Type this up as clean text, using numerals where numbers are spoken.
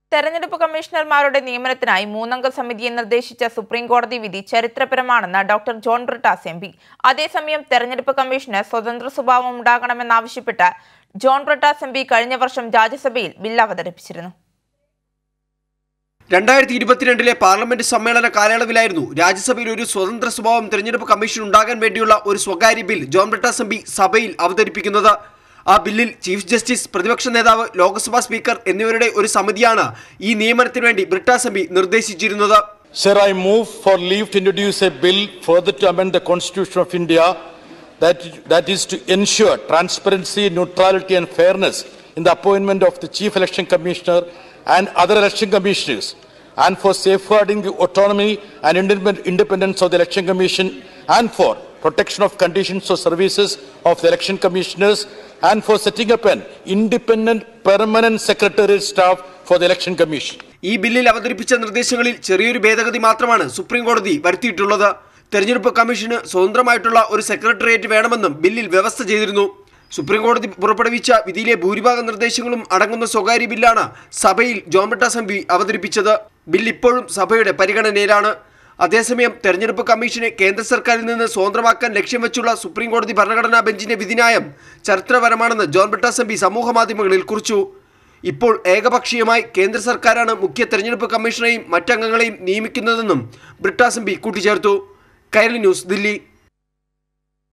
തെരഞ്ഞെടുപ്പ് കമ്മീഷണർമാരുടെ നിയമനത്തിനായി 3-അംഗ സമിതിയെ നിർദ്ദേശിച്ച സുപ്രീം കോടതി വിധി ചരിത്രപരമാണെന്ന് ഡോക്ടർ ജോൺ ബ്രിട്ടാസ് MP. അതേസമയം തെരഞ്ഞെടുപ്പ് കമ്മീഷന് സ്വതന്ത്ര സ്വഭാവം ഉണ്ടാകണമെന്നാവശ്യപ്പെട്ട് ജോൺ ബ്രിട്ടാസ് MP കഴിഞ്ഞ വർഷം രാജ്യസഭയിൽ ബിൽ അവതരിപ്പിച്ചിരുന്നു. 2022 പാർലമെന്റ് സമ്മേളന കാലയളവിലായിരുന്നു രാജ്യസഭയിൽ ഒരു സ്വതന്ത്ര സ്വഭാവം തെരഞ്ഞെടുപ്പ് കമ്മീഷൻ ഉണ്ടാകാൻ വേണ്ടിയുള്ള ഒരു സ്വകാര്യ ബിൽ ജോൺ ബ്രിട്ടാസ് MP സഭയിൽ അവതരിപ്പിക്കുന്നത്. ആ ബില്ലിൽ ചീഫ് ജസ്റ്റിസ്, പ്രതിപക്ഷ നേതാവ്, ലോക്സഭാ സ്പീക്കർ എന്നിവരുടെ ഒരു സമിതിയാണ് ഈ നിയമനത്തിനു വേണ്ടി Brittas MP നിർദ്ദേശിച്ചിരുന്നത്. Sir, I move for leave to introduce a bill further to amend the Constitution of India that is to ensure transparency, neutrality and fairness in the appointment of the Chief Election Commissioner and other election commissioners, and for safeguarding the autonomy and independence of the Election Commission, and for protection of conditions of services of the election commissioners, and for setting up an independent permanent secretariat staff for the election commission. ഈ ബില്ലിൽ അവതരിപ്പിച്ച നിർദ്ദേശങ്ങളിൽ ചെറിയൊരു ഭേദഗതി മാത്രമാണ് supreme കോടതി വരുത്തിയിട്ടുള്ളത്. തെരഞ്ഞെടുപ്പ് commission സ്വതന്ത്രമായിട്ടുള്ള ഒരു സെക്രട്ടേറിയറ്റ് വേണമെന്നും ബില്ലിൽ വ്യവസ്ഥ ചെയ്തിരുന്നു. സുപ്രീം കോടതി പുറപ്പെടുവിച്ച വിധിയിലെ ഭൂരിഭാഗം നിർദ്ദേശങ്ങളും അടങ്ങുന്ന സ്വകാര്യ ബില്ലാണ് സഭയിൽ ജോൺ ബ്രിട്ടാസ് MP അവതരിപ്പിച്ചത്. ബിൽ ഇപ്പോഴും സഭയുടെ പരിഗണനയിലാണ്. അതേസമയം തെരഞ്ഞെടുപ്പ് കമ്മീഷനെ കേന്ദ്ര സർക്കാരിൽ നിന്ന് സ്വതന്ത്രമാക്കാൻ ലക്ഷ്യം വെച്ചുള്ള സുപ്രീം കോടതി ഭരണഘടനാ ബെഞ്ചിന്റെ വിധിന്യായം ചരിത്രപരമാണെന്ന് ജോൺ ബ്രിട്ടാസ് MP സമൂഹ മാധ്യമങ്ങളിൽ കുറിച്ചു. ഇപ്പോൾ ഏകപക്ഷീയമായി കേന്ദ്ര സർക്കാരാണ് മുഖ്യ തെരഞ്ഞെടുപ്പ് കമ്മീഷണറെയും മറ്റംഗങ്ങളെയും നിയമിക്കുന്നതെന്നും ബ്രിട്ടാസ് MP കൂട്ടിച്ചേർത്തു. കൈരളി ന്യൂസ്, ദില്ലി.